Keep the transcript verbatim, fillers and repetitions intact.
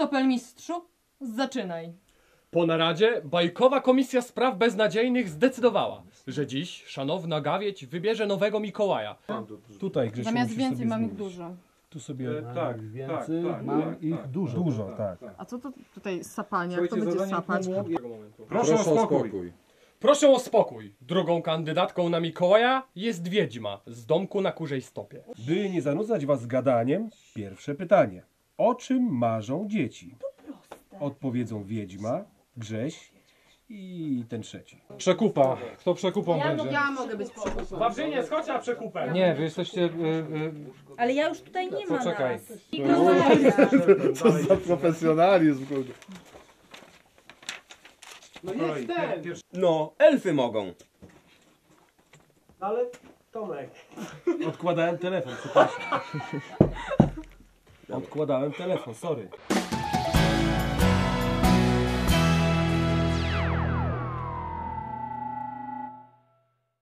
Stopelmistrzu, zaczynaj. Po naradzie bajkowa komisja spraw beznadziejnych zdecydowała, że dziś szanowna gawieć wybierze nowego Mikołaja. Tutaj, Grzesiu, Zamiast musisz więcej sobie mam ich zmienić. dużo. Tu sobie E, tak, więcej, tak, tak, mam tak, ich tak, dużo. Dużo, tak. A co to tutaj sapanie? Jak to Słuchajcie, będzie zadanie sapać? tłumu- Tego momentu. Proszę o spokój. Proszę o spokój. Drugą kandydatką na Mikołaja jest wiedźma z domku na Kurzej Stopie. By nie zanudzać was gadaniem, pierwsze pytanie. O czym marzą dzieci? Odpowiedzą wiedźma, Grześ i ten trzeci. Przekupa. Kto przekupą będzie? Ja mogę być przekupą. Wawrzynie, schodź na przekupę. Nie, wy jesteście... Y, y, Ale ja już tutaj nie ma Poczekaj. nas. Co za profesjonalizm, kurde. No jest ten. No, elfy mogą. Ale Tomek. Odkładałem telefon, przepraszam. Odkładałem telefon, sorry.